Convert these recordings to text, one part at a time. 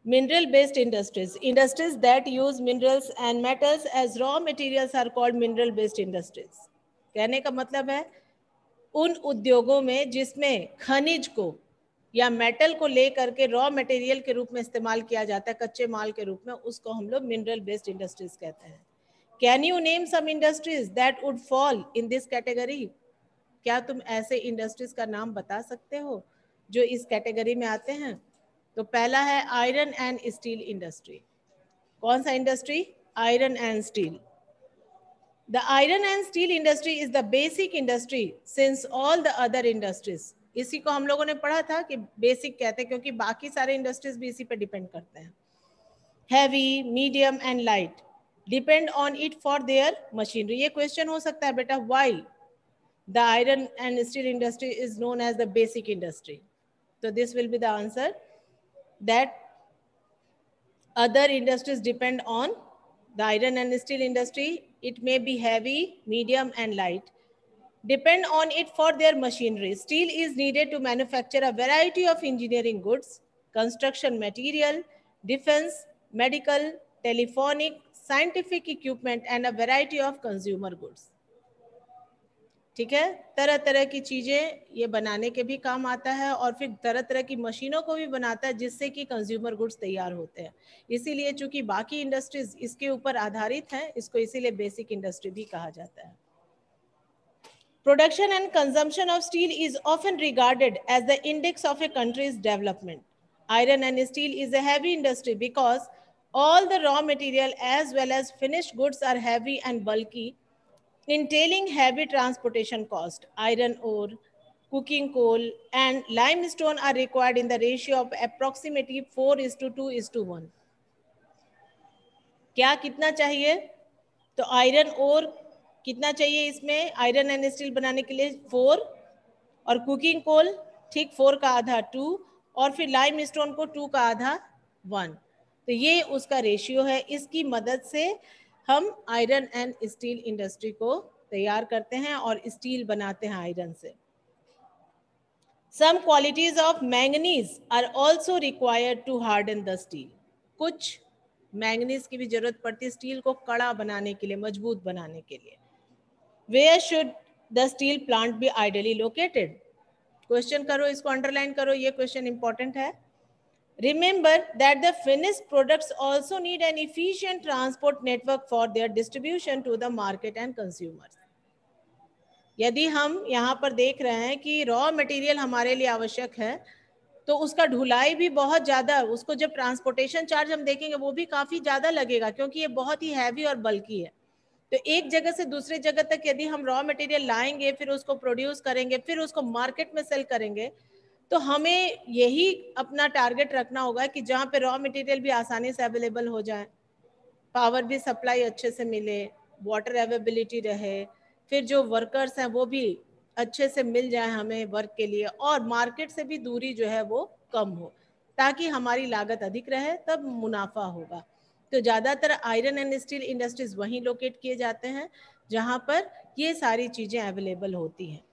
Mineral based industries. Industries that use minerals and metals as raw materials are called mineral based industries. कहने का मतलब है उन उद्योगों में जिसमें खनिज को या मेटल को लेकर के रॉ मटेरियल के रूप में इस्तेमाल किया जाता है, कच्चे माल के रूप में, उसको हम लोग मिनरल बेस्ड इंडस्ट्रीज कहते हैं. Can you name some industries that would fall in this category? क्या तुम ऐसे इंडस्ट्रीज का नाम बता सकते हो जो इस कैटेगरी में आते हैं? तो पहला है आयरन एंड स्टील इंडस्ट्री. कौन सा industry? Iron and steel. The iron and steel industry is the basic industry since all the other industries. इसी को हम लोगों ने पढ़ा था कि बेसिक कहते हैं क्योंकि बाकी सारे इंडस्ट्रीज भी इसी पे डिपेंड करते हैं. Heavy, medium and light depend on it for their machinery. ये क्वेश्चन हो सकता है बेटा, why the iron and steel industry is known as the basic industry? तो this will be the answer, that other industries depend on the iron and steel industry. It may be heavy, medium and light. Depend on it for their machinery. Steel is needed to manufacture a variety of engineering goods, construction material, defense, medical, telephonic, scientific equipment and a variety of consumer goods. ठीक है, तरह तरह की चीजें ये बनाने के भी काम आता है और फिर तरह तरह की मशीनों को भी बनाता है जिससे कि कंज्यूमर गुड्स तैयार होते हैं. इसीलिए चूंकि बाकी इंडस्ट्रीज इसके ऊपर आधारित हैं, इसको इसीलिए बेसिक इंडस्ट्री भी कहा जाता है. Production and consumption of steel is often regarded as the index of a country's development. Iron and steel is a heavy industry because all the raw material as well as finished goods are heavy and bulky, entailing heavy transportation cost. Iron ore, cooking coal and limestone are required in the ratio of approximately 4:2:1. क्या कितना चाहिए? तो iron ore कितना चाहिए इसमें iron and steel बनाने के लिए? 4. और कुकिंग कोल ठीक 4 का आधा 2 और फिर लाइम स्टोन को 2 का आधा 1. तो ये उसका रेशियो है. इसकी मदद से हम आयरन एंड स्टील इंडस्ट्री को तैयार करते हैं और स्टील बनाते हैं आयरन से. Some qualities of manganese are also required to harden the steel. कुछ मैंगनीज की भी जरूरत पड़ती है स्टील को कड़ा बनाने के लिए, मजबूत बनाने के लिए. Where should the steel plant be ideally located? Question करो, इसको अंडरलाइन करो, ये क्वेश्चन इंपॉर्टेंट है. Remember that the finished products also need an efficient transport network for their distribution to the market and consumers. यदि हम यहाँ पर देख रहे हैं कि रॉ मटेरियल हमारे लिए आवश्यक है तो उसका ढुलाई भी बहुत ज़्यादा, उसको जब ट्रांसपोर्टेशन चार्ज हम देखेंगे वो भी काफ़ी ज़्यादा लगेगा क्योंकि ये बहुत ही हैवी और बल्की है. तो एक जगह से दूसरे जगह तक यदि हम रॉ मटेरियल लाएंगे, फिर उसको प्रोड्यूस करेंगे, फिर उसको मार्केट में सेल करेंगे, तो हमें यही अपना टारगेट रखना होगा कि जहाँ पे रॉ मटेरियल भी आसानी से अवेलेबल हो जाए, पावर भी सप्लाई अच्छे से मिले, वाटर अवेलेबिलिटी रहे, फिर जो वर्कर्स हैं वो भी अच्छे से मिल जाए हमें वर्क के लिए, और मार्केट से भी दूरी जो है वो कम हो ताकि हमारी लागत अधिक रहे, तब मुनाफा होगा. तो ज़्यादातर आयरन एंड स्टील इंडस्ट्रीज वहीं लोकेट किए जाते हैं जहां पर ये सारी चीज़ें अवेलेबल होती हैं.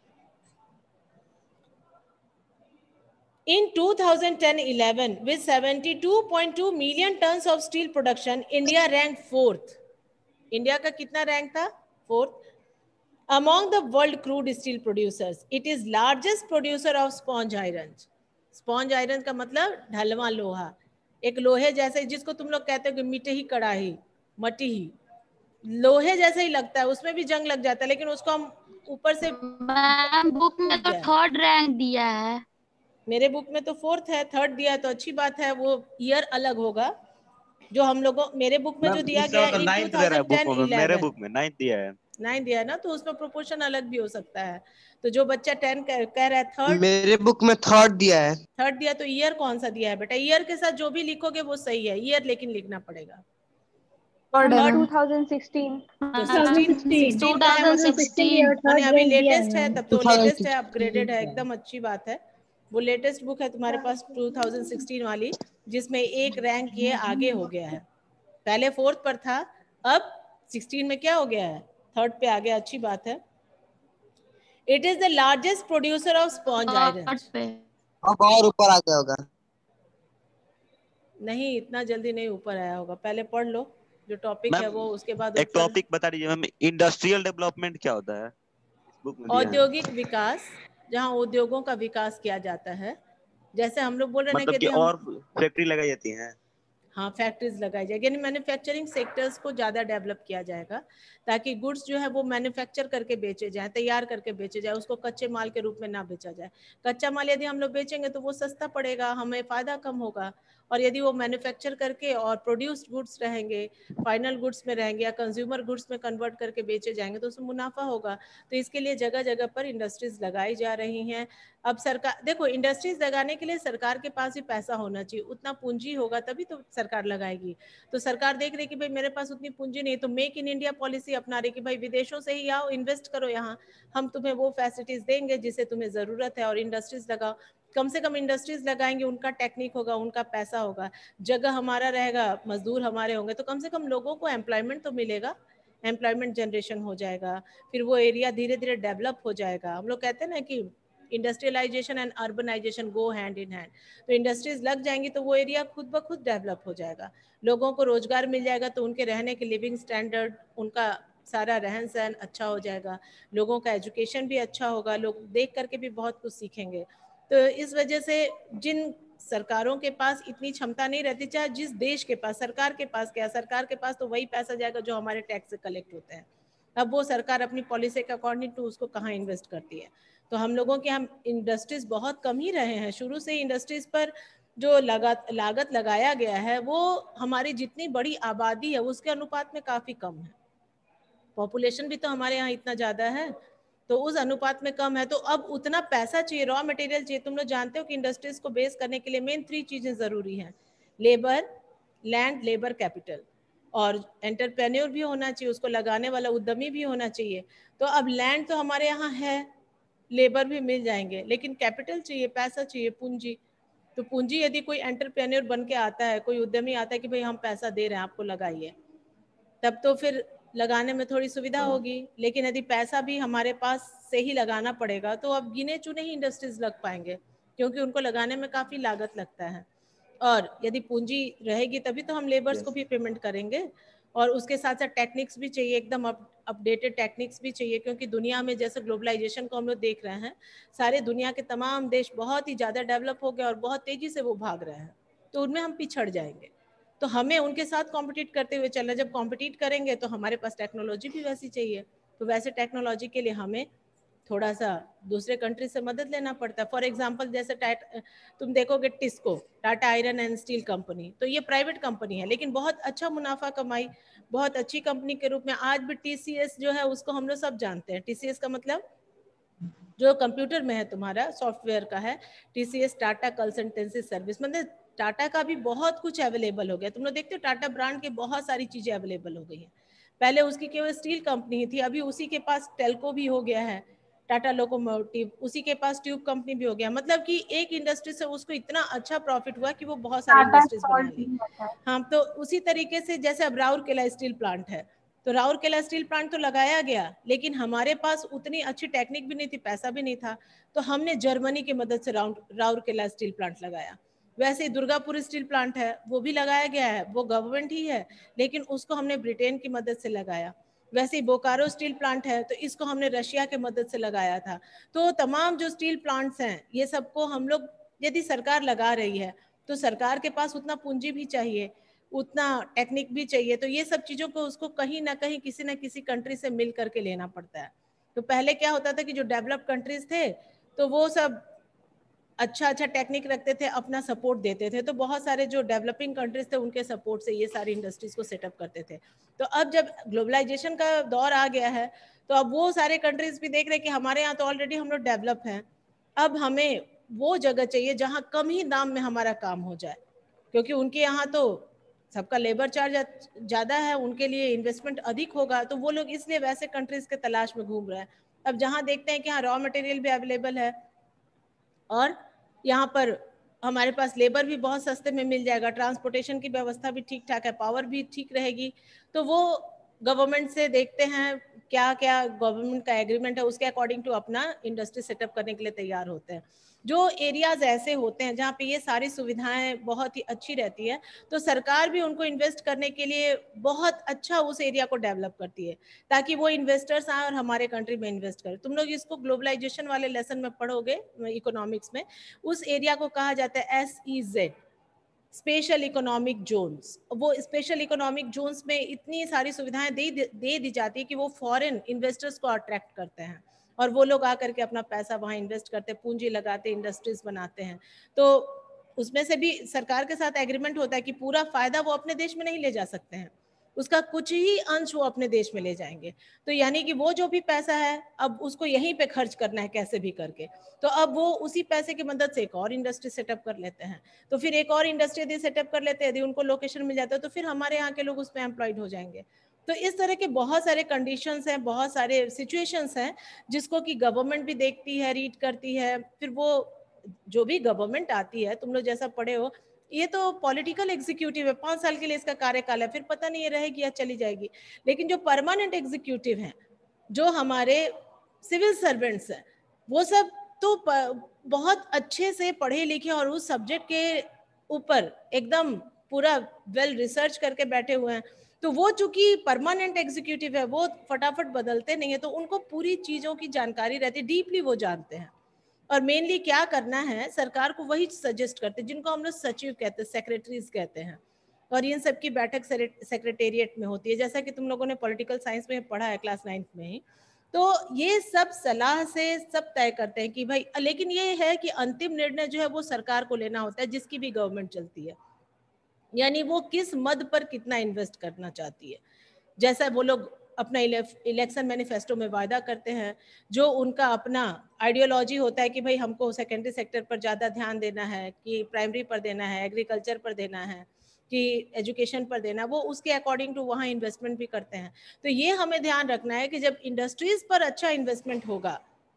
In 2010-11, with 72.2 million tons of steel production, India ranked 4th. India का कितना रैंक था? 4th. Among the world crude steel producers, it is largest producer of sponge iron. Sponge iron का मतलब ढलवा लोहा, एक लोहे जैसे जिसको तुम लोग कहते हो कि मिट्टी ही कड़ाही, मट्टी ही लोहे जैसे ही लगता है, उसमें भी जंग लग जाता है, लेकिन उसको हम ऊपर से मैम बुक में तो 3rd रैंक दिया है. मेरे बुक में तो 4th है, 3rd दिया तो अच्छी बात है, वो ईयर अलग होगा. जो हम लोगों मेरे बुक में जो दिया गया है 2010-11, मेरे बुक में 9th दिया है. 9 दिया है ना, तो उसमें प्रोपोर्शन अलग भी हो सकता है. तो जो बच्चा 10 कह रहा है 3rd, मेरे बुक में 3rd दिया है. 3rd दिया तो ईयर कौन सा दिया है बेटा? ईयर के साथ जो भी लिखोगे वो सही है, ईयर लेकिन लिखना पड़ेगा. 2016 तो 16 का है मतलब माने अभी लेटेस्ट है, तब तो लेटेस्ट है, अपग्रेडेड है, एकदम अच्छी बात है. वो लेटेस्ट बुक है तुम्हारे पास 2016 वाली, जिसमें एक रैंक ये आगे हो गया है. पहले 4th पर था, अब 16 में क्या हो गया है? 3rd पे आ गया, अच्छी बात है. It is the largest producer of sponge iron. अब और ऊपर आ गया होगा. नहीं, इतना जल्दी नहीं ऊपर आया होगा, पहले पढ़ लो जो टॉपिक है मैम वो, उसके बाद एक ऊपर। टॉपिक बता दीजिए मैम, इंडस्ट्रियल डेवलपमेंट क्या होता है? इस बुक में दिया है। औद्योगिक विकास, जहाँ उद्योगों का विकास किया जाता है। जैसे हम लोग बोल रहे हैं ना मतलब कि कि यदि हम, और फैक्ट्री लगाई जाती है? हाँ, फैक्ट्रीज लगाई जाएगी, यानी मैन्युफैक्चरिंग सेक्टर्स को ज़्यादा डेवलप किया जाएगा, ताकि गुड्स जो है वो मैन्युफैक्चर करके बेचे जाए, तैयार करके बेचे जाए, उसको कच्चे माल के रूप में ना बेचा जाए। कच्चा माल यदि हम लोग बेचेंगे तो वो सस्ता पड़ेगा, हमें फ़ायदा कम होगा, और यदि वो मैन्युफैक्चर करके और प्रोड्यूस्ड गुड्स रहेंगे, फाइनल गुड्स में रहेंगे या कंज्यूमर गुड्स में कन्वर्ट करके बेचे जाएंगे तो उसमें मुनाफा होगा। तो इसके लिए जगह जगह पर इंडस्ट्रीज लगाई जा रही हैं। अब सरकार देखो, इंडस्ट्रीज लगाने के लिए सरकार के पास भी पैसा होना चाहिए, उतना पूंजी होगा तभी तो सरकार लगाएगी। तो सरकार देख रही कि भाई मेरे पास उतनी पूंजी नहीं, तो मेक इन इंडिया पॉलिसी अपना रही कि भाई विदेशों से ही आओ, इन्वेस्ट करो यहाँ, हम तुम्हें वो फैसिलिटीज देंगे जिसे तुम्हें जरूरत है, और इंडस्ट्रीज लगाओ। कम से कम इंडस्ट्रीज लगाएंगे, उनका टेक्निक होगा, उनका पैसा होगा, जगह हमारा रहेगा, मजदूर हमारे होंगे, तो कम से कम लोगों को एम्प्लॉयमेंट तो मिलेगा, एम्प्लॉयमेंट जनरेशन हो जाएगा, फिर वो एरिया धीरे धीरे डेवलप हो जाएगा। हम लोग कहते हैं ना कि industrialization and urbanization go hand in hand. तो इंडस्ट्रीज लग जाएंगी तो वो एरिया खुद ब खुद डेवलप हो जाएगा, लोगों को रोजगार मिल जाएगा, तो उनके रहने के लिविंग स्टैंडर्ड, उनका सारा रहन सहन अच्छा हो जाएगा, लोगों का एजुकेशन भी अच्छा होगा, लोग देख करके भी बहुत कुछ सीखेंगे। तो इस वजह से जिन सरकारों के पास इतनी क्षमता नहीं रहती, चाहे जिस देश के पास, सरकार के पास क्या, सरकार के पास तो वही पैसा जाएगा जो हमारे टैक्स से कलेक्ट होते हैं। अब वो सरकार अपनी पॉलिसी के अकॉर्डिंग टू उसको कहाँ इन्वेस्ट करती है। तो हम लोगों के हम इंडस्ट्रीज बहुत कम ही रहे हैं, शुरू से इंडस्ट्रीज पर जो लागत लगाया गया है वो हमारी जितनी बड़ी आबादी है उसके अनुपात में काफी कम है। पॉपुलेशन भी तो हमारे यहाँ इतना ज्यादा है, तो उस अनुपात में कम है। तो अब उतना पैसा चाहिए, रॉ मटेरियल चाहिए। तुम लोग जानते हो कि इंडस्ट्रीज को बेस करने के लिए मेन 3 चीजें जरूरी हैं, लेबर, लैंड, लेबर कैपिटल, और एंटरप्रेन्योर भी होना चाहिए, उसको लगाने वाला उद्यमी भी होना चाहिए। तो अब लैंड तो हमारे यहाँ है, लेबर भी मिल जाएंगे, लेकिन कैपिटल चाहिए, पैसा चाहिए, पूंजी। तो पूंजी यदि कोई एंटरप्रेन्योर बन के आता है, कोई उद्यमी आता है कि भाई हम पैसा दे रहे हैं आपको लगाइए, तब तो फिर लगाने में थोड़ी सुविधा होगी। लेकिन यदि पैसा भी हमारे पास से ही लगाना पड़ेगा तो अब गिने चुने ही इंडस्ट्रीज लग पाएंगे, क्योंकि उनको लगाने में काफी लागत लगता है। और यदि पूंजी रहेगी तभी तो हम लेबर्स को भी पेमेंट करेंगे, और उसके साथ साथ टेक्निक्स भी चाहिए, एकदम अपडेटेड टेक्निक्स भी चाहिए, क्योंकि दुनिया में जैसे ग्लोबलाइजेशन को हम लोग देख रहे हैं, सारे दुनिया के तमाम देश बहुत ही ज़्यादा डेवलप हो गए और बहुत तेज़ी से वो भाग रहे हैं, तो उनमें हम पिछड़ जाएंगे। तो हमें उनके साथ कॉम्पिटिट करते हुए चलना, जब कॉम्पिटिट करेंगे तो हमारे पास टेक्नोलॉजी भी वैसी चाहिए, तो वैसे टेक्नोलॉजी के लिए हमें थोड़ा सा दूसरे कंट्री से मदद लेना पड़ता है। फॉर एग्जांपल जैसे तुम देखोगे TISCO, Tata iron and steel company, तो ये प्राइवेट कंपनी है लेकिन बहुत अच्छा मुनाफा कमाई, बहुत अच्छी कंपनी के रूप में। आज भी टीसीएस जो है उसको हम लोग सब जानते हैं। टीसीएस का मतलब जो कंप्यूटर में है तुम्हारा सॉफ्टवेयर का है, टीसीएस, टाटा कंसल्टेंसी सर्विस। मतलब टाटा का भी बहुत कुछ अवेलेबल हो गया। तुम लोग देखते हो टाटा ब्रांड के बहुत सारी चीजें अवेलेबल हो गई हैं। पहले उसकी केवल स्टील कंपनी थी, अभी उसी के पास टेल्को भी हो गया है, टाटा लोकोमोटिव, उसी के पास ट्यूब कंपनी भी हो गया। मतलब कि एक इंडस्ट्री से उसको इतना अच्छा प्रॉफिट हुआ कि वो बहुत सारी टाटा इंडस्ट्रीज बना सॉल्ट ली। भी होता है। हाँ, तो उसी तरीके से जैसे अब राउरकेला स्टील प्लांट है, तो राउरकेला स्टील प्लांट तो लगाया गया, लेकिन हमारे पास उतनी अच्छी टेक्निक भी नहीं थी, पैसा भी नहीं था, तो हमने जर्मनी की मदद से राउरकेला स्टील प्लांट लगाया। वैसे ही दुर्गापुर स्टील प्लांट है, वो भी लगाया गया है, वो गवर्नमेंट ही है, लेकिन उसको हमने ब्रिटेन की मदद से लगाया। वैसे ही बोकारो स्टील प्लांट है, तो इसको हमने रशिया के मदद से लगाया था। तो तमाम जो स्टील प्लांट्स हैं, ये सबको हम लोग, यदि सरकार लगा रही है तो सरकार के पास उतना पूंजी भी चाहिए, उतना टेक्निक भी चाहिए। तो ये सब चीजों को उसको कहीं ना कहीं किसी ना किसी कंट्री से मिल करके लेना पड़ता है। तो पहले क्या होता था कि जो डेवलप्ड कंट्रीज थे तो वो सब अच्छा अच्छा टेक्निक रखते थे, अपना सपोर्ट देते थे, तो बहुत सारे जो डेवलपिंग कंट्रीज थे उनके सपोर्ट से ये सारी इंडस्ट्रीज को सेटअप करते थे। तो अब जब ग्लोबलाइजेशन का दौर आ गया है तो अब वो सारे कंट्रीज भी देख रहे हैं कि हमारे यहाँ तो ऑलरेडी हम लोग डेवलप हैं, अब हमें वो जगह चाहिए जहाँ कम ही दाम में हमारा काम हो जाए, क्योंकि उनके यहाँ तो सबका लेबर चार्ज ज़्यादा है, उनके लिए इन्वेस्टमेंट अधिक होगा, तो वो लोग इसलिए वैसे कंट्रीज के तलाश में घूम रहे हैं। अब जहाँ देखते हैं कि हाँ रॉ मटेरियल भी अवेलेबल है और यहाँ पर हमारे पास लेबर भी बहुत सस्ते में मिल जाएगा, ट्रांसपोर्टेशन की व्यवस्था भी ठीक ठाक है, पावर भी ठीक रहेगी, तो वो गवर्नमेंट से देखते हैं क्या क्या गवर्नमेंट का एग्रीमेंट है, उसके अकॉर्डिंग टू अपना इंडस्ट्री सेटअप करने के लिए तैयार होते हैं। जो एरियाज ऐसे होते हैं जहाँ पे ये सारी सुविधाएं बहुत ही अच्छी रहती है, तो सरकार भी उनको इन्वेस्ट करने के लिए बहुत अच्छा उस एरिया को डेवलप करती है, ताकि वो इन्वेस्टर्स आए और हमारे कंट्री में इन्वेस्ट करें। तुम लोग इसको ग्लोबलाइजेशन वाले लेसन में पढ़ोगे इकोनॉमिक्स में, उस एरिया को कहा जाता है SEZ, स्पेशल इकोनॉमिक जोन्स। वो स्पेशल इकोनॉमिक जोन्स में इतनी सारी सुविधाएं दे दी जाती है कि वो फॉरेन इन्वेस्टर्स को अट्रैक्ट करते हैं, और वो लोग आकर के अपना पैसा वहाँ इन्वेस्ट करते, पूंजी लगाते, इंडस्ट्रीज बनाते हैं। तो उसमें से भी सरकार के साथ एग्रीमेंट होता है कि पूरा फायदा वो अपने देश में नहीं ले जा सकते हैं, उसका कुछ ही अंश वो अपने देश में ले जाएंगे। तो यानी कि वो जो भी पैसा है अब उसको यहीं पे खर्च करना है कैसे भी करके, तो अब वो उसी पैसे की मदद से एक और इंडस्ट्री सेटअप कर लेते हैं। तो फिर एक और इंडस्ट्री यदि सेटअप कर लेते हैं, यदि उनको लोकेशन मिल जाता है, तो फिर हमारे यहाँ के लोग उसमें एम्प्लॉयड हो जाएंगे। तो इस तरह के बहुत सारे कंडीशंस हैं, बहुत सारे सिचुएशंस हैं जिसको कि गवर्नमेंट भी देखती है, रीड करती है। फिर वो जो भी गवर्नमेंट आती है, तुम लोग जैसा पढ़े हो, ये तो पॉलिटिकल एग्जीक्यूटिव है, 5 साल के लिए इसका कार्यकाल है, फिर पता नहीं ये रहेगी या चली जाएगी। लेकिन जो परमानेंट एग्जीक्यूटिव हैं, जो हमारे सिविल सर्वेंट्स हैं, वो सब तो बहुत अच्छे से पढ़े लिखे और उस सब्जेक्ट के ऊपर एकदम पूरा वेल रिसर्च करके बैठे हुए हैं। तो वो चूंकि परमानेंट एग्जीक्यूटिव है, वो फटाफट बदलते नहीं है, तो उनको पूरी चीजों की जानकारी रहती है, डीपली वो जानते हैं। और मेनली क्या करना है, सरकार को वही सजेस्ट करते हैं, जिनको हम लोग सचिव कहते हैं, सेक्रेटरीज कहते हैं। और इन सब की बैठक सेक्रेटेरिएट में होती है, जैसा कि तुम लोगों ने पॉलिटिकल साइंस में पढ़ा है क्लास 9th में ही। तो ये सब सलाह से सब तय करते हैं कि भाई, लेकिन ये है कि अंतिम निर्णय जो है वो सरकार को लेना होता है, जिसकी भी गवर्नमेंट चलती है, यानी वो किस मद पर कितना इन्वेस्ट करना चाहती है। जैसा वो लोग अपना इलेक्शन मैनिफेस्टो में वायदा करते हैं, जो उनका अपना आइडियोलॉजी होता है कि भाई हमको सेकेंडरी सेक्टर पर ज़्यादा ध्यान देना है, कि प्राइमरी पर देना है, एग्रीकल्चर पर देना है, कि एजुकेशन पर देना, वो उसके अकॉर्डिंग टू वहाँ इन्वेस्टमेंट भी करते हैं। तो ये हमें ध्यान रखना है कि जब इंडस्ट्रीज पर अच्छा इन्वेस्टमेंट होगा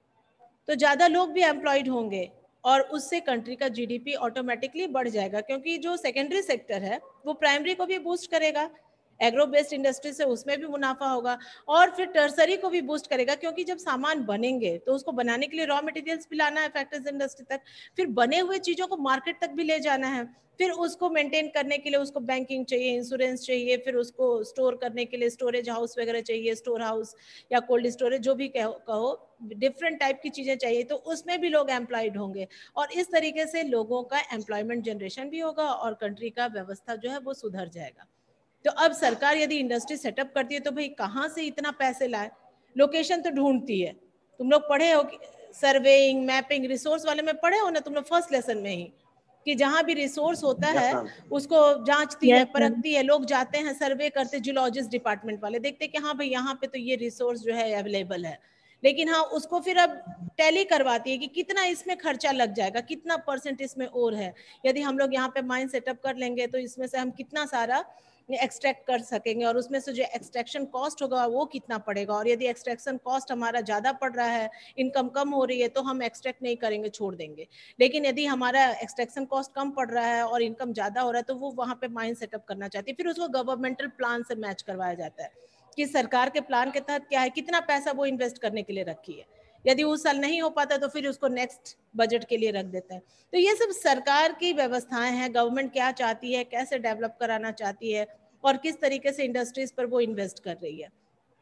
तो ज़्यादा लोग भी एम्प्लॉयड होंगे, और उससे कंट्री का जीडीपी ऑटोमेटिकली बढ़ जाएगा, क्योंकि जो सेकेंडरी सेक्टर है वो प्राइमरी को भी बूस्ट करेगा, एग्रो बेस्ड इंडस्ट्री से उसमें भी मुनाफा होगा, और फिर टर्सरी को भी बूस्ट करेगा, क्योंकि जब सामान बनेंगे तो उसको बनाने के लिए रॉ मटेरियल्स भी लाना है फैक्ट्रीज इंडस्ट्री तक, फिर बने हुए चीज़ों को मार्केट तक भी ले जाना है, फिर उसको मेंटेन करने के लिए उसको बैंकिंग चाहिए, इंश्योरेंस चाहिए, फिर उसको स्टोर करने के लिए स्टोरेज हाउस वगैरह चाहिए, स्टोर हाउस या कोल्ड स्टोरेज, जो भी कहो डिफरेंट टाइप की चीज़ें चाहिए, तो उसमें भी लोग एम्प्लॉयड होंगे, और इस तरीके से लोगों का एम्प्लॉयमेंट जनरेशन भी होगा और कंट्री का व्यवस्था जो है वो सुधर जाएगा। तो अब सरकार यदि इंडस्ट्री सेटअप करती है तो भाई कहाँ से इतना पैसे लाए, लोकेशन तो ढूंढती है। तुम लोग पढ़े हो सर्वेइंग, मैपिंग, रिसोर्स वाले में पढ़े हो ना तुम लोग फर्स्ट लेसन में ही, कि जहाँ भी रिसोर्स होता है उसको जांचती है, परखती है, लोग जाते हैं सर्वे करते, जियोलॉजिस्ट डिपार्टमेंट वाले देखते हैं कि हाँ भाई यहाँ पे तो ये रिसोर्स जो है अवेलेबल है, लेकिन हाँ उसको फिर अब टैली करवाती है कि कितना इसमें खर्चा लग जाएगा, कितना % इसमें और है, यदि हम लोग यहाँ पे माइन सेटअप कर लेंगे तो इसमें से हम कितना सारा एक्सट्रैक्ट कर सकेंगे, और उसमें से जो एक्सट्रैक्शन कॉस्ट होगा वो कितना पड़ेगा, और यदि एक्सट्रैक्शन कॉस्ट हमारा ज़्यादा पड़ रहा है, इनकम कम हो रही है, तो हम एक्सट्रैक्ट नहीं करेंगे, छोड़ देंगे। लेकिन यदि हमारा एक्सट्रैक्शन कॉस्ट कम पड़ रहा है और इनकम ज़्यादा हो रहा है, तो वो वहाँ पे माइन सेटअप करना चाहती है, फिर उसको गवर्नमेंटल प्लान से मैच करवाया जाता है कि सरकार के प्लान के तहत क्या है, कितना पैसा वो इन्वेस्ट करने के लिए रखी है। यदि उस साल नहीं हो पाता तो फिर उसको नेक्स्ट बजट के लिए रख देते हैं। तो ये सब सरकार की व्यवस्थाएं हैं, गवर्नमेंट क्या चाहती है, कैसे डेवलप कराना चाहती है, और किस तरीके से इंडस्ट्रीज पर वो इन्वेस्ट कर रही है।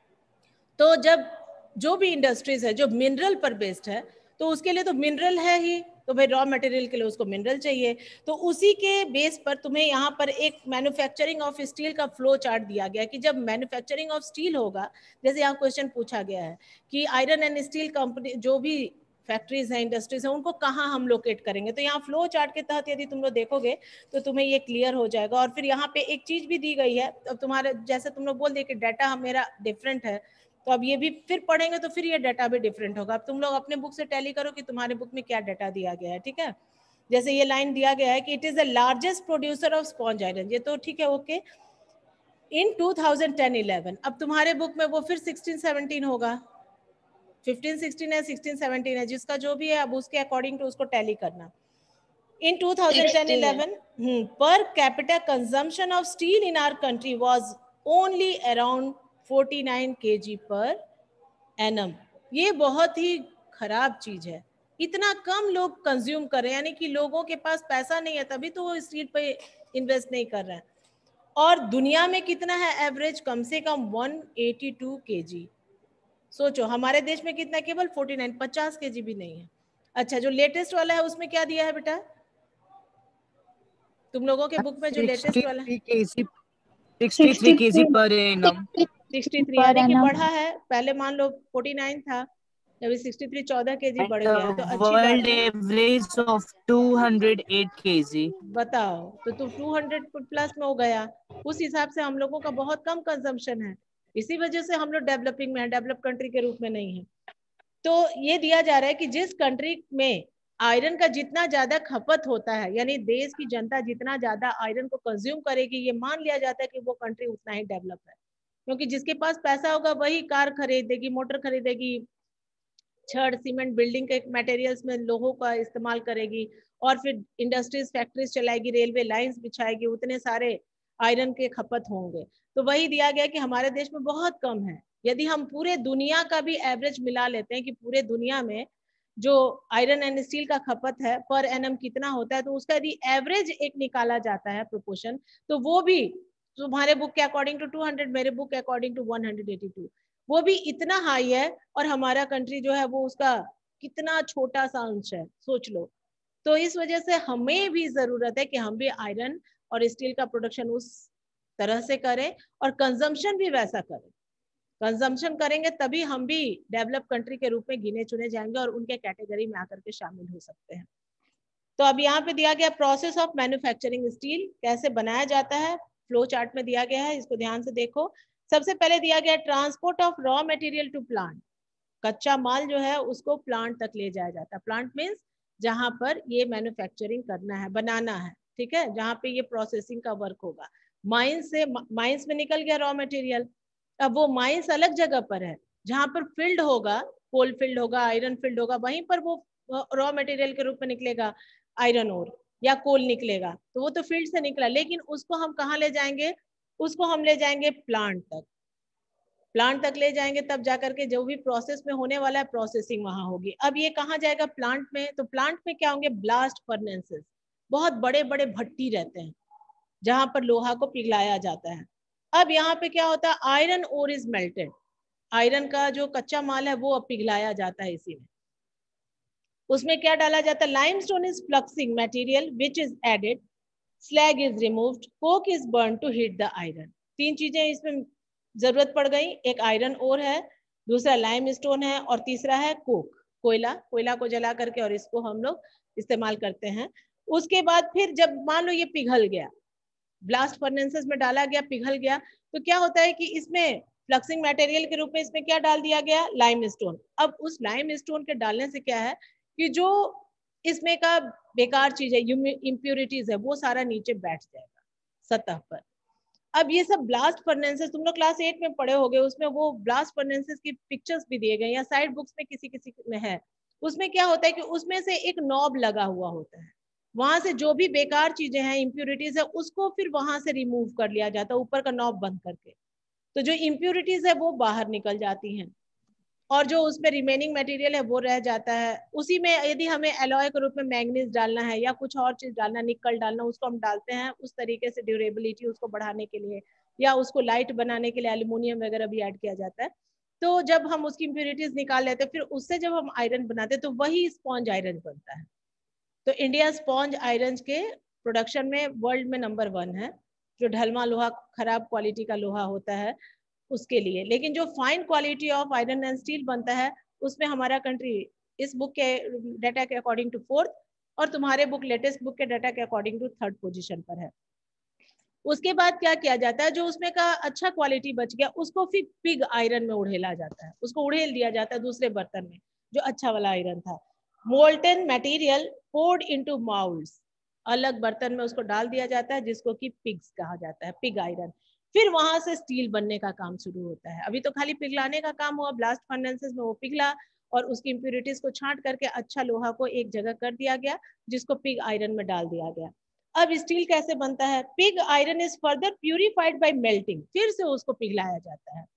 तो जब जो भी इंडस्ट्रीज है जो मिनरल पर बेस्ड है, तो उसके लिए तो मिनरल है ही, तो भाई रॉ मटेरियल के लिए उसको मिनरल चाहिए, तो उसी के बेस पर तुम्हें यहाँ पर एक मैन्युफैक्चरिंग ऑफ स्टील का फ्लो चार्ट दिया गया कि जब मैन्युफैक्चरिंग ऑफ स्टील होगा, जैसे यहाँ क्वेश्चन पूछा गया है कि आयरन एंड स्टील कंपनी जो भी फैक्ट्रीज हैं, इंडस्ट्रीज हैं, उनको कहाँ हम लोकेट करेंगे, तो यहाँ फ्लो चार्ट के तहत यदि तुम लोग देखोगे तो तुम्हें ये क्लियर हो जाएगा। और फिर यहाँ पे एक चीज भी दी गई है, अब तुम्हारे जैसे तुम लोग बोल दिए कि डाटा मेरा डिफरेंट है, तो अब ये भी फिर पढ़ेंगे तो फिर ये डाटा भी डिफरेंट होगा। अब तुम लोग अपने बुक से टैली करो कि तुम्हारे बुक में क्या डाटा दिया गया है, ठीक है। जैसे ये लाइन दिया गया है कि it is the largest producer of sponge iron, ये तो ठीक है, ओके, इन 2010-11। अब तुम्हारे बुक में वो फिर 16-17 होगा, 15-16 है, 16-17 है, जिसका जो भी है अब उसके अकॉर्डिंग टू उसको टैली करना। In 2010-11, per capita consumption of steel in our country was only around 49 kg per annum. ये बहुत ही खराब चीज है, इतना कम लोग कंज्यूम कर रहे हैं, यानी कि लोगों के पास पैसा नहीं है तभी तो वो स्ट्रीट पे इन्वेस्ट नहीं कर रहे हैं। और दुनिया में कितना है एवरेज, कम से कम 182 kg। सोचो हमारे देश में कितना, केवल 49, 50 kg भी नहीं है। अच्छा, जो लेटेस्ट वाला है उसमें क्या दिया है बेटा, तुम लोगों के बुक में जो लेटेस्ट वाला है 63 kg पर एनम। 63, यानी कि बढ़ा है। पहले मान लो 49 था, अभी 63, 14 kg बढ़ गया है, तो अच्छी बात वर्ल्ड है। Average of 208 kg। बताओ, तो 200 प्लस में हो गया। उस हिसाब से हम लोगों का बहुत कम कंजम्पशन है, इसी वजह से हम लोग डेवलपिंग में है, डेवलप कंट्री के रूप में नहीं है। तो ये दिया जा रहा है कि जिस कंट्री में आयरन का जितना ज्यादा खपत होता है, यानी देश की जनता जितना ज्यादा आयरन को कंज्यूम करेगी, ये मान लिया जाता है कि वो कंट्री उतना ही डेवलप है। क्योंकि जिसके पास पैसा होगा वही कार खरीदेगी, मोटर खरीदेगी, छड़ सीमेंट बिल्डिंग के मटेरियल्स में लोगों का इस्तेमाल करेगी, और फिर इंडस्ट्रीज फैक्ट्रीज चलाएगी, रेलवे लाइंस बिछाएगी, उतने सारे आयरन के खपत होंगे। तो वही दिया गया कि हमारे देश में बहुत कम है। यदि हम पूरे दुनिया का भी एवरेज मिला लेते हैं कि पूरे दुनिया में जो आयरन एंड स्टील का खपत है पर एनम कितना होता है, तो उसका यदि एवरेज एक निकाला जाता है प्रोपोर्शन, तो वो भी तुम्हारे बुक के अकॉर्डिंग टू 200, मेरे बुक के अकॉर्डिंग टू 182, वो भी इतना हाई है। और हमारा कंट्री जो है वो उसका कितना छोटा सा अंश है, सोच लो। तो इस वजह से हमें भी जरूरत है कि हम भी आयरन और स्टील का प्रोडक्शन उस तरह से करें और कंजम्पशन भी वैसा करें। कंजम्पशन करेंगे तभी हम भी डेवलप कंट्री के रूप में गिने चुने जाएंगे और उनके कैटेगरी में आकर के शामिल हो सकते हैं। तो अब यहाँ पे दिया गया प्रोसेस ऑफ मैन्युफैक्चरिंग स्टील कैसे बनाया जाता है, फ्लो चार्ट में दिया गया है, इसको ध्यान से देखो। सबसे पहले दिया गया transport of raw material to plant. कच्चा माल जो है उसको प्लांट तक ले जाया जाता है। प्लांट मीन्स जहां पर ये मैन्युफैक्चरिंग करना है, बनाना है, ठीक है, जहां पे ये प्रोसेसिंग का वर्क होगा। माइंस से, माइंस में निकल गया रॉ मटेरियल, अब वो माइंस अलग जगह पर है जहां पर फील्ड होगा, कोल फील्ड होगा, आयरन फील्ड होगा, वहीं पर वो रॉ मटेरियल के रूप में निकलेगा, आयरन ओर या कोल निकलेगा। तो वो तो फील्ड से निकला, लेकिन उसको हम कहाँ ले जाएंगे, उसको हम ले जाएंगे प्लांट तक। प्लांट तक ले जाएंगे तब जाकर के जो भी प्रोसेस में होने वाला है प्रोसेसिंग वहां होगी। अब ये कहाँ जाएगा, प्लांट में। तो प्लांट में क्या होंगे, ब्लास्ट फर्नेसेस, बहुत बड़े बड़े भट्टी रहते हैं जहां पर लोहा को पिघलाया जाता है। अब यहाँ पे क्या होता है, iron ore is melted, iron का जो कच्चा माल है वो अब पिघलाया जाता है इसी में। उसमें क्या डाला जाता है, limestone is fluxing material which is added, slag is removed, coke is burn to heat the iron. तीन चीजें इसमें जरूरत पड़ गई, एक आयरन ओर है, दूसरा लाइम स्टोन है, और तीसरा है कोक, कोयला। कोयला को जला करके और इसको हम लोग इस्तेमाल करते हैं। उसके बाद फिर जब मान लो ये पिघल गया, ब्लास्ट फर्नेसेस में डाला गया, पिघल गया, तो क्या होता है कि इसमें फ्लक्सिंग मटेरियल के रूप में इसमें क्या डाल दिया गया, लाइम स्टोन। अब उस लाइम स्टोन के डालने से क्या है कि जो इसमें का बेकार चीज है, इम्प्योरिटीज है, वो सारा नीचे बैठ जाएगा सतह पर। अब ये सब ब्लास्ट फर्नेसेस तुम लोग क्लास 8 में पढ़े होगे, उसमें वो ब्लास्ट फर्नेसेस की पिक्चर्स भी दिए गए या साइड बुक्स में किसी किसी में है। उसमें क्या होता है कि उसमें से एक नॉब लगा हुआ होता है, वहां से जो भी बेकार चीजें हैं, इम्प्योरिटीज है, उसको फिर वहां से रिमूव कर लिया जाता है ऊपर का नॉब बंद करके। तो जो इम्प्योरिटीज है वो बाहर निकल जाती हैं और जो उसमें रिमेनिंग मटेरियल है वो रह जाता है। उसी में यदि हमें एलॉय के रूप में मैंगनीज डालना है या कुछ और चीज डालना, निकल डालना, उसको हम डालते हैं उस तरीके से ड्यूरेबिलिटी उसको बढ़ाने के लिए, या उसको लाइट बनाने के लिए एल्यूमिनियम वगैरह भी ऐड किया जाता है। तो जब हम उसकी इम्प्योरिटीज निकाल लेते हैं, फिर उससे जब हम आयरन बनाते हैं तो वही स्पॉन्ज आयरन बनता है। तो इंडिया स्पॉन्ज आयरन के प्रोडक्शन में वर्ल्ड में नंबर 1 है। जो ढलमा लोहा, खराब क्वालिटी का लोहा होता है उसके लिए, लेकिन जो fine quality of iron and steel बनता है उसमें हमारा कंट्री इस बुक के डाटा के अकॉर्डिंग टू 4th और तुम्हारे बुक लेटेस्ट बुक के डाटा के अकॉर्डिंग टू 3rd पोजीशन पर है। उसके बाद क्या किया जाता है, जो उसमें का अच्छा क्वालिटी बच गया उसको फिर पिग आयरन में उड़ेला जाता है, उसको उड़ेल दिया जाता है दूसरे बर्तन में जो अच्छा वाला आयरन था। Molten material poured into moulds, अलग बर्तन में उसको डाल दिया जाता है जिसको कि पिग्स कहा जाता है, पिग आयरन। फिर वहां से स्टील बनने का काम शुरू होता है। अभी तो खाली पिघलाने का काम हुआ, ब्लास्ट फर्नेसेस में वो पिघला और उसकी इम्प्योरिटीज को छांट करके अच्छा लोहा को एक जगह कर दिया गया जिसको पिग आयरन में डाल दिया गया। अब स्टील कैसे बनता है, pig iron is further purified by melting, फिर से उसको पिघलाया जाता है।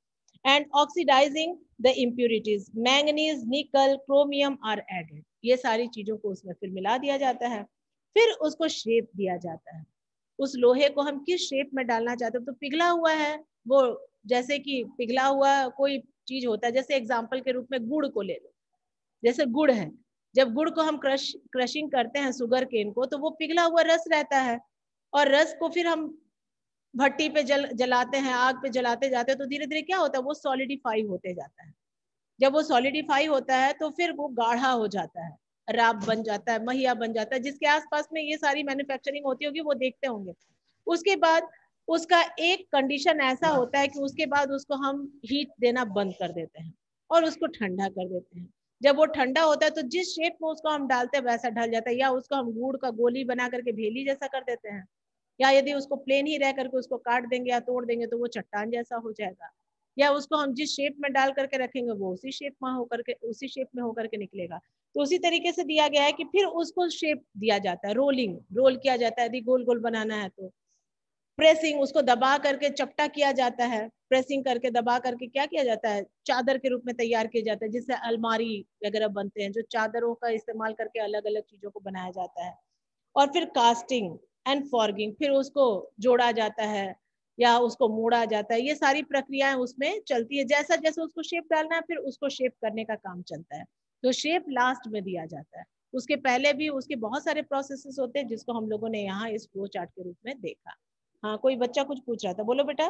And oxidizing the impurities, manganese, nickel, chromium are added. ये सारी चीजों को उसमें फिर मिला दिया जाता है, फिर उसको शेप दिया जाता है। उस लोहे को हम किस शेप में डालना चाहते हैं, तो पिघला हुआ है वो, जैसे कि पिघला हुआ कोई चीज होता है, जैसे एग्जाम्पल के रूप में गुड़ को ले लो, जैसे गुड़ है, जब गुड़ को हम क्रशिंग करते हैं शुगर केन को, तो वो पिघला हुआ रस रहता है, और रस को फिर हम भट्टी पे जलाते हैं, आग पे जलाते जाते हैं, तो धीरे धीरे क्या होता है, वो सॉलिडिफाई होते जाता है। जब वो सॉलिडिफाई होता है तो फिर वो गाढ़ा हो जाता है, राब बन जाता है, महिया बन जाता है, जिसके आसपास में ये सारी मैन्युफैक्चरिंग होती होगी वो देखते होंगे। उसके बाद उसका एक कंडीशन ऐसा होता है कि उसके बाद उसको हम हीट देना बंद कर देते हैं और उसको ठंडा कर देते हैं। जब वो ठंडा होता है तो जिस शेप में उसको हम डालते हैं वैसा ढल जाता है, या उसको हम गुड़ का गोली बना करके भेली जैसा कर देते हैं, या यदि उसको प्लेन ही रह करके उसको काट देंगे या तोड़ देंगे तो वो चट्टान जैसा हो जाएगा, या उसको हम जिस शेप में डाल करके रखेंगे वो उसी शेप में होकर के निकलेगा। तो उसी तरीके से दिया गया है कि फिर उसको शेप दिया जाता है, रोल किया जाता है, यदि गोल गोल बनाना है तो प्रेसिंग, उसको दबा करके चपटा किया जाता है, प्रेसिंग करके दबा करके क्या किया जाता है, चादर के रूप में तैयार किया जाता है, जिससे अलमारी वगैरह बनते हैं, जो चादरों का इस्तेमाल करके अलग अलग चीजों को बनाया जाता है। और फिर कास्टिंग एंड फॉर्गिंग, फिर उसको जोड़ा जाता है या उसको मोड़ा जाता है, ये सारी प्रक्रियाएं उसमें चलती है। जैसा जैसे उसको शेप डालना है फिर उसको शेप करने का काम चलता है, तो शेप लास्ट में दिया जाता है। उसके पहले भी उसके बहुत सारे प्रोसेसेस होते हैं जिसको हम लोगों ने यहाँ इस फ्लो चार्ट के रूप में देखा। हाँ, कोई बच्चा कुछ पूछ रहा था, बोलो बेटा।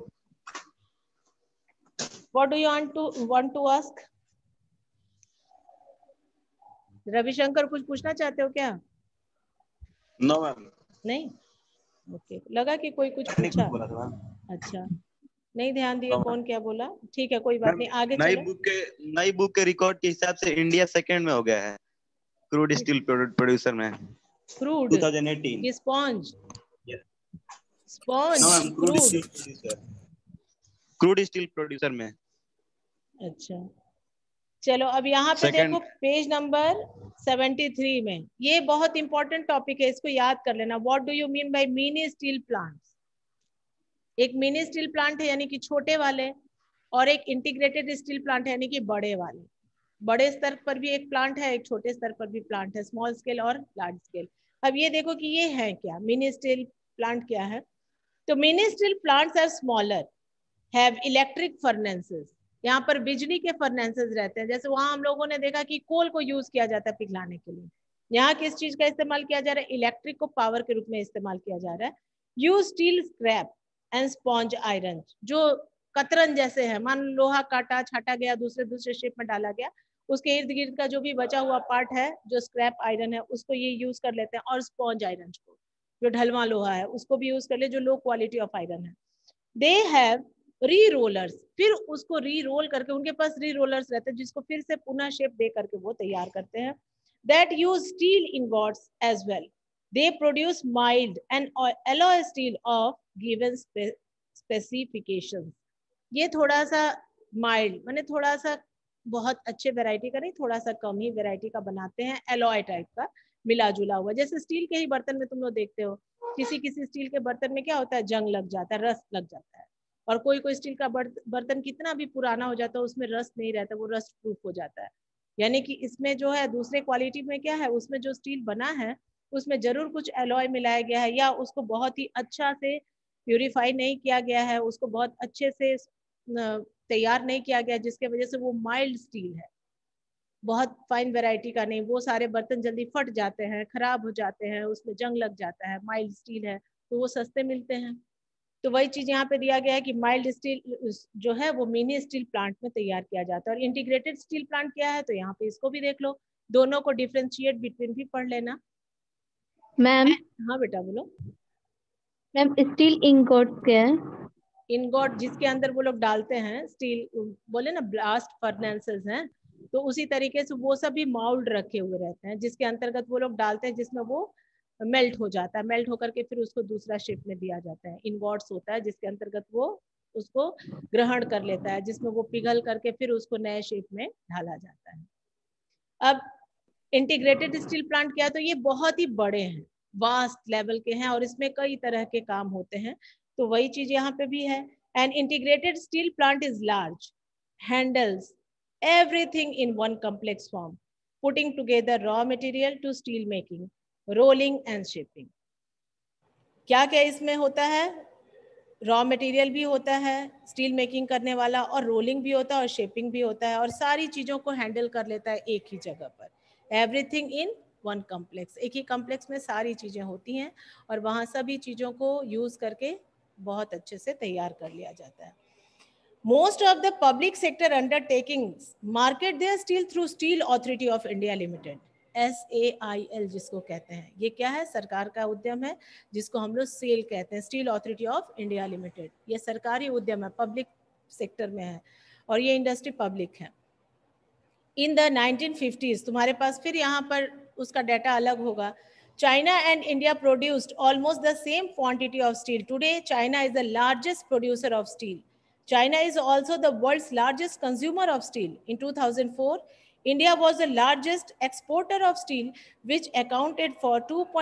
What do you want to ask? Ravishankar कुछ पूछना चाहते हो क्या? No ma'am. नहीं, ओके, लगा कि कोई कुछ पूछा। अच्छा, नहीं ध्यान दिया कौन क्या बोला। ठीक है, कोई बात नहीं, आगे चलो। नई बुक के रिकॉर्ड के हिसाब से इंडिया सेकंड में हो गया है क्रूड स्टील प्रोड्यूसर में। Crude 2018 sponge, Yes. Sponge No, ma'am, crude steel producer में। अच्छा, चलो अब यहाँ पे देखो पेज नंबर 73 में, ये बहुत इंपॉर्टेंट टॉपिक है, इसको याद कर लेना। What do you mean by mini steel plants? एक मिनी स्टील प्लांट है यानी कि छोटे वाले, और एक इंटीग्रेटेड स्टील प्लांट है यानी कि बड़े वाले। बड़े स्तर पर भी एक प्लांट है, एक छोटे स्तर पर भी प्लांट है, स्मॉल स्केल और लार्ज स्केल। अब ये देखो कि ये है क्या, मिनी स्टील प्लांट क्या है। तो mini steel plants are smaller, have electric furnaces. यहाँ पर बिजली के फर्नेसेस रहते हैं, जैसे वहां हम लोगों ने देखा कि कोल को यूज किया जाता है पिघलाने के लिए। यहाँ किस चीज का इस्तेमाल किया जा रहा है, इलेक्ट्रिक को पावर के रूप में इस्तेमाल किया जा रहा है। Use steel scrap and sponge iron, जो कतरन जैसे है, मान लोहा काटा छाटा गया, दूसरे शेप में डाला गया, उसके इर्द गिर्द का जो भी बचा हुआ पार्ट है, जो स्क्रैप आयरन है, उसको ये यूज कर लेते हैं। और स्पॉन्ज आयरन को, जो ढलवा लोहा है, उसको भी यूज कर ले, जो लो क्वालिटी ऑफ आयरन है। दे हैव री रोलर्स, फिर उसको री रोल करके, उनके पास री रोलर्स रहते हैं जिसको फिर से पुनः शेप दे करके वो तैयार करते हैं। That use steel ingots as well, they produce mild and alloy steel of given specifications. ये थोड़ा सा माइल्ड माने थोड़ा सा बहुत अच्छे वैरायटी का नहीं, थोड़ा सा कम ही वैरायटी का बनाते हैं, एलॉय टाइप का मिला जुला हुआ। जैसे स्टील के ही बर्तन में तुम लोग देखते हो, किसी किसी स्टील के बर्तन में क्या होता है, जंग लग जाता है, रस्ट लग जाता है, और कोई कोई स्टील का बर्तन कितना भी पुराना हो जाता है उसमें रस्ट नहीं रहता, वो रस्ट प्रूफ हो जाता है। यानी कि इसमें जो है दूसरे क्वालिटी में क्या है, उसमें जो स्टील बना है उसमें जरूर कुछ एलॉय मिलाया गया है, या उसको बहुत ही अच्छा से प्यूरिफाई नहीं किया गया है, उसको बहुत अच्छे से तैयार नहीं किया गया, जिसके वजह से वो माइल्ड स्टील है, बहुत फाइन वैरायटी का नहीं। वो सारे बर्तन जल्दी फट जाते हैं, खराब हो जाते हैं, उसमें जंग लग जाता है, माइल्ड स्टील है तो वो सस्ते मिलते हैं। तो वही चीज यहाँ पे दिया गया है कि माइल्ड स्टील जो है वो मिनी स्टील प्लांट में तैयार किया जाता है। और इंटीग्रेटेड स्टील प्लांट क्या है, तो यहाँ पे इसको भी देख लो, दोनों को डिफ्रेंशिएट बिटवीन भी पढ़ लेना। मैम। हाँ बेटा बोलो। मैम स्टील इंगोट क्या है? इनगॉट जिसके अंदर वो लोग डालते हैं स्टील, बोले ना ब्लास्ट फर्नेसेस हैं, तो उसी तरीके से वो सभी माउल्ड रखे हुए रहते हैं जिसके अंतर्गत वो लोग डालते हैं, जिसमें वो मेल्ट हो जाता है, मेल्ट होकर के फिर उसको दूसरा शेप में दिया जाता है। इनगॉट्स होता है जिसके अंतर्गत वो उसको ग्रहण कर लेता है, जिसमें वो पिघल करके फिर उसको नए शेप में ढाला जाता है। अब इंटीग्रेटेड स्टील प्लांट क्या है, तो ये बहुत ही बड़े हैं, वास्ट लेवल के हैं, और इसमें कई तरह के काम होते हैं। तो वही चीज यहाँ पे भी है An integrated steel plant is large, handles everything in one complex form, putting together raw material to steel making, rolling and shaping. क्या क्या इसमें होता है? रॉ मटेरियल भी होता है स्टील मेकिंग करने वाला, और रोलिंग भी होता है और शेपिंग भी होता है, और सारी चीज़ों को हैंडल कर लेता है एक ही जगह पर. एवरीथिंग इन वन कॉम्प्लेक्स, एक ही कॉम्प्लेक्स में सारी चीज़ें होती हैं और वहाँ सभी चीज़ों को यूज़ करके बहुत अच्छे से तैयार कर लिया जाता है. Most of the public sector undertakings market their steel through Steel Authority of India Limited, SAIL जिसको कहते हैं. ये क्या है? सरकार का उद्यम है जिसको हम लोग सेल कहते हैं, Steel Authority of India Limited. ये सरकारी उद्यम है, पब्लिक सेक्टर में है और ये इंडस्ट्री पब्लिक है. इन द 1950s, तुम्हारे पास फिर यहाँ पर उसका डाटा अलग होगा. China and India produced almost the same quantity of steel. Today, China is the largest producer of steel. China is also the world's largest consumer of steel. In 2004, India was the largest exporter of steel, which accounted for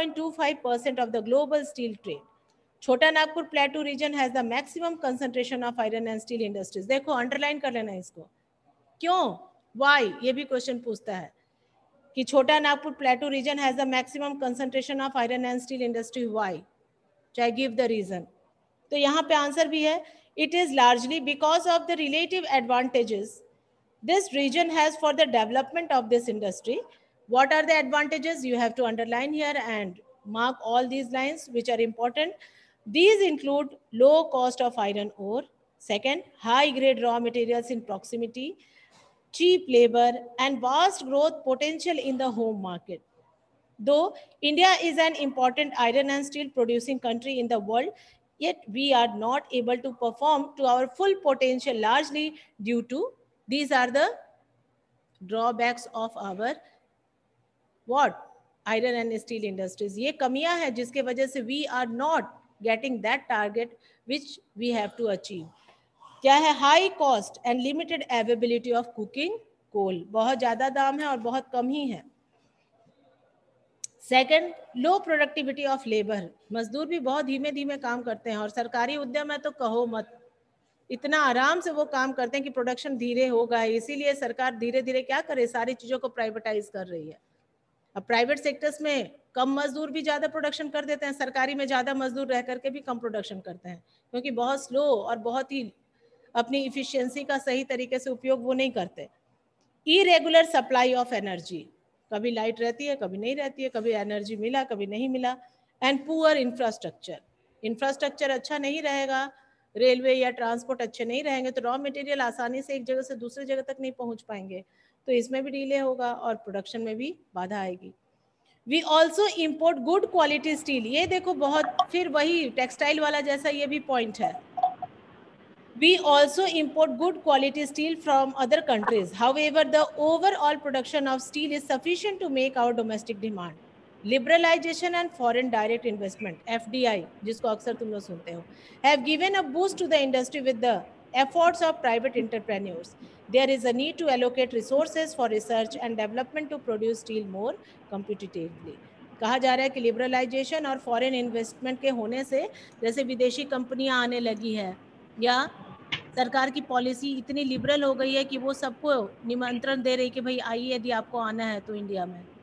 2.25% of the global steel trade. Chota Nagpur Plateau region has the maximum concentration of iron and steel industries. देखो underline कर लेना इसको. क्यों? Why? ये भी question पूछता है कि Chota Nagpur plateau region has the maximum concentration of iron and steel industry. Why? चाहे गिव द रीजन. तो यहाँ पे आंसर भी है, it is largely because of the relative advantages this region has for the development of this industry. What are the advantages? You have to underline here and mark all these lines which are important. These include low cost of iron ore. Second, high grade raw materials in proximity, cheap labor, and vast growth potential in the home market. Though India is an important iron and steel producing country in the world, yet we are not able to perform to our full potential, largely due to these are the drawbacks of our what? Iron and steel industries. ये कमियां हैं जिसके वजह से we are not getting that target which we have to achieve. क्या है? High cost and limited availability of coking coal. बहुत ज्यादा दाम है और बहुत कम ही है. Second, low productivity of labour. मजदूर भी बहुत धीमे धीमे काम करते हैं और सरकारी उद्यम है तो कहो मत, इतना आराम से वो काम करते हैं कि प्रोडक्शन धीरे होगा. इसीलिए सरकार धीरे धीरे क्या करे, सारी चीजों को प्राइवेटाइज कर रही है. अब प्राइवेट सेक्टर्स में कम मजदूर भी ज्यादा प्रोडक्शन कर देते हैं, सरकारी में ज्यादा मजदूर रह करके भी कम प्रोडक्शन करते हैं, क्योंकि बहुत स्लो और बहुत ही अपनी इफिशियंसी का सही तरीके से उपयोग वो नहीं करते. इरेगुलर सप्लाई ऑफ एनर्जी, कभी लाइट रहती है कभी नहीं रहती है, कभी एनर्जी मिला कभी नहीं मिला. एंड पुअर इंफ्रास्ट्रक्चर, इंफ्रास्ट्रक्चर अच्छा नहीं रहेगा, रेलवे या ट्रांसपोर्ट अच्छे नहीं रहेंगे तो रॉ मटेरियल आसानी से एक जगह से दूसरी जगह तक नहीं पहुंच पाएंगे, तो इसमें भी डिले होगा और प्रोडक्शन में भी बाधा आएगी. We also import good quality steel. ये देखो बहुत फिर वही टेक्सटाइल वाला जैसा ये भी पॉइंट है. We also import good quality steel from other countries. However, the overall production of steel is sufficient to make our domestic demand. Liberalization and foreign direct investment, FDI, जिसको अक्सर तुम लोग सुनते हो, have given a boost to the industry with the efforts of private entrepreneurs. There is a need to allocate resources for research and development to produce steel more competitively. कहा जा रहा है कि लिबरलाइजेशन और फॉरेन इन्वेस्टमेंट के होने से जैसे विदेशी कंपनियां आने लगी है या सरकार की पॉलिसी इतनी लिबरल हो गई है कि वो सबको निमंत्रण दे रही कि भाई आइए यदि आपको आना है तो इंडिया में,